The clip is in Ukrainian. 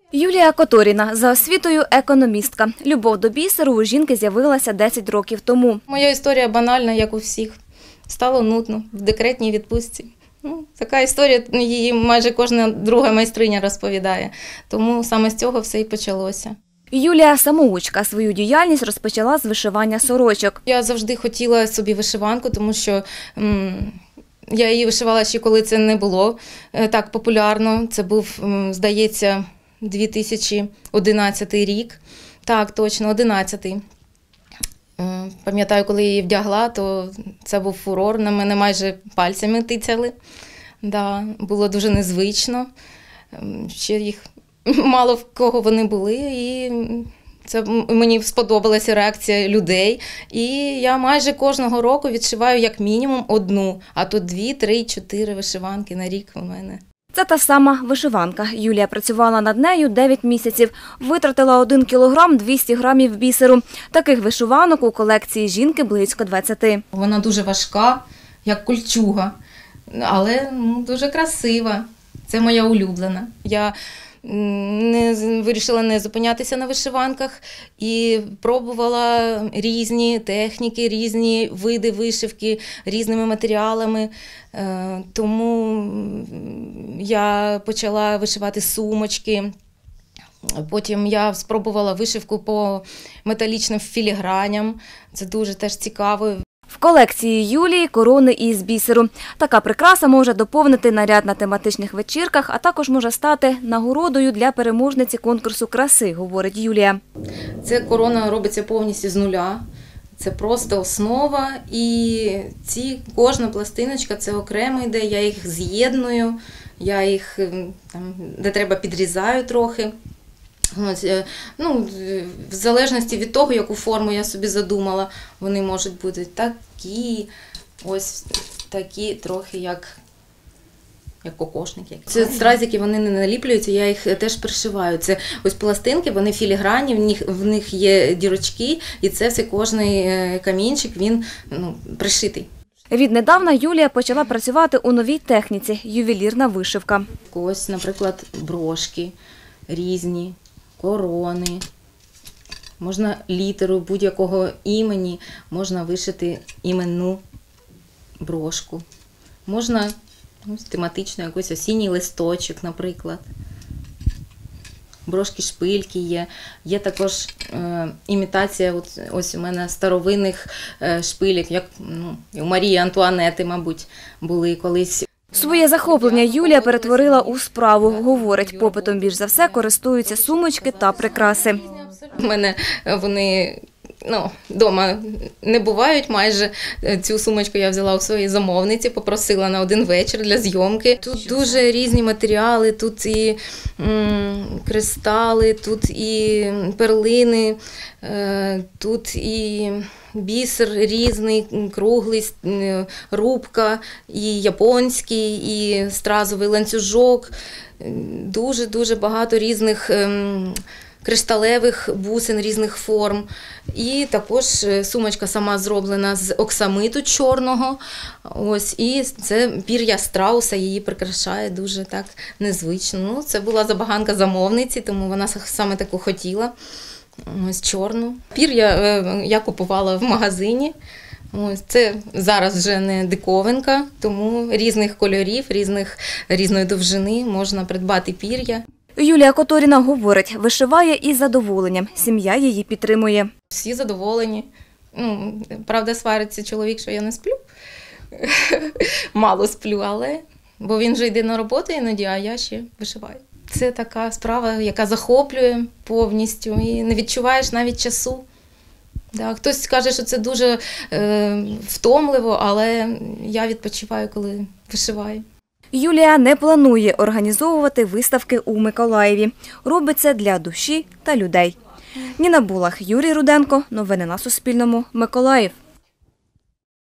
Юлія Которіна за освітою економістка. Любов до бісеру у жінки з'явилася 10 років тому. Моя історія банальна, як у всіх. Стало нудно в декретній відпустці. Така історія, її майже кожна друга майстриня розповідає. Тому саме з цього все і почалося. Юлія – самоучка. Свою діяльність розпочала з вишивання сорочок. Я завжди хотіла собі вишиванку, тому що я її вишивала ще коли це не було так популярно. Це був, здається, 2011 рік. Так, точно, 11-й. Пам'ятаю, коли я її вдягла, то це був фурор. На мене майже пальцями тицяли. Да, було дуже незвично. Ще їх мало в кого вони були. І це мені сподобалася реакція людей. І я майже кожного року відшиваю як мінімум одну, а то 2, 3, 4 вишиванки на рік у мене. Це та сама вишиванка. Юлія працювала над нею 9 місяців. Витратила 1 кілограм 200 грамів бісеру. Таких вишиванок у колекції жінки близько 20. Вона дуже важка, як кольчуга, але дуже красива. Це моя улюблена. Я вирішила не зупинятися на вишиванках і пробувала різні техніки, різні види вишивки, різними матеріалами. Тому я почала вишивати сумочки. Потім я спробувала вишивку по металічним філіграням. Це дуже теж цікаво. В колекції Юлії корони із бісеру. Така прикраса може доповнити наряд на тематичних вечірках, а також може стати нагородою для переможниці конкурсу краси, говорить Юлія. Ця корона робиться повністю з нуля. Це просто основа, і кожна пластиночка – це окремо йде, я їх з'єдную, я їх, де треба, підрізаю трохи. В залежності від того, яку форму я собі задумала, вони можуть бути такі, ось такі трохи, як кокошники. Це стразики, вони не наліплюються, я їх теж пришиваю. Це ось пластинки, вони філігранні, в них є дірочки, і це все, кожний камінчик, він пришитий. Віднедавна Юлія почала працювати у новій техніці – ювелірна вишивка. Ось, наприклад, брошки різні, корони. Можна літеру будь-якого імені, можна вишити іменну брошку. Можна тематично якийсь осінній листочок, наприклад. Брошки-шпильки є. Є також імітація, ось у мене старовинних шпилек, як у Марії Антуанети, мабуть, були колись. Своє захоплення Юлія перетворила у справу. Говорить, попитом більш за все користуються сумочки та прикраси. У мене вони вдома не бувають майже. Цю сумочку я взяла у своїй замовниці, попросила на один вечір для зйомки. Тут дуже різні матеріали, тут і кристали, тут і перлини, тут і бісер різний, круглий, рубка, і японський, і стразовий ланцюжок. Дуже багато різних кришталевих бусин різних форм. І також сумочка сама зроблена з оксамиту чорного. Ось, і це пір'я страуса, її прикрашає дуже так незвично. Це була забаганка замовниці, тому вона саме таку хотіла. Ось чорну. Пір'я я купувала в магазині. Ось, це зараз вже не диковинка, тому різних кольорів, різної довжини можна придбати пір'я. Юлія Которіна говорить, вишиває із задоволенням. Сім'я її підтримує. Всі задоволені. Правда, свариться чоловік, що я не сплю. Мало сплю, бо він вже йде на роботу іноді, а я ще вишиваю. Це така справа, яка захоплює повністю і не відчуваєш навіть часу. Хтось каже, що це дуже втомливо, але я відпочиваю, коли вишиваю. Юлія не планує організовувати виставки у Миколаєві. Робить це для душі та людей. Ніна Булах, Юрій Руденко. Новини на Суспільному. Миколаїв.